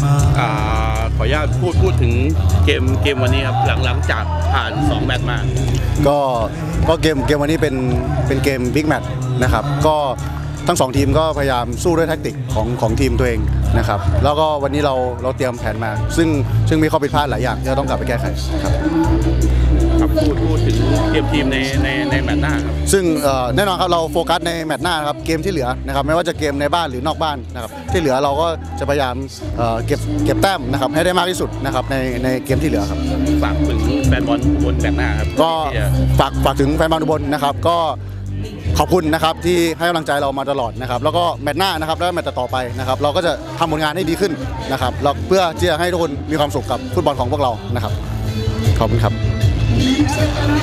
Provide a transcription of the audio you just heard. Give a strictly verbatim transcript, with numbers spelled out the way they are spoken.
อ่าขออนุญาตพูดพูดถึงเกมเกมวันนี้ครับหลังหลังจากผ่านสองแมตช์มาก็ก็เกมเกมวันนี้เป็นเป็นเกมบิ๊กแมตช์นะครับก็ทั้งสองทีมก็พยายามสู้ด้วยแท็กติกของของทีมตัวเองนะครับแล้วก็วันนี้เราเราเตรียมแผนมาซึ่งซึ่งมีข้อผิดพลาดหลายอย่างที่เราต้องกลับไปแก้ไขครับครับพูดพูดถึงเกมทีมในในในแมตช์หน้าครับซึ่งแน่นอนครับเราโฟกัสในแมตช์หน้าครับเกมที่เหลือนะครับไม่ว่าจะเกมในบ้านหรือนอกบ้านนะครับที่เหลือเราก็จะพยายามเก็บเก็บแต้มนะครับให้ได้มากที่สุดนะครับในในเกมที่เหลือครับฝากถึงแฟนบอลอุบลแมตช์หน้าครับก็ฝากฝากถึงแฟนบอลอุบลนะครับก็ขอบคุณนะครับที่ให้กำลังใจเรามาตลอดนะครับแล้วก็แมตช์หน้านะครับแล้วแมตช์ต่อไปนะครับเราก็จะทำผลงานให้ดีขึ้นนะครับเพื่อที่จะให้ทุกคนมีความสุขกับฟุตบอลของพวกเรานะครับขอบคุณครับ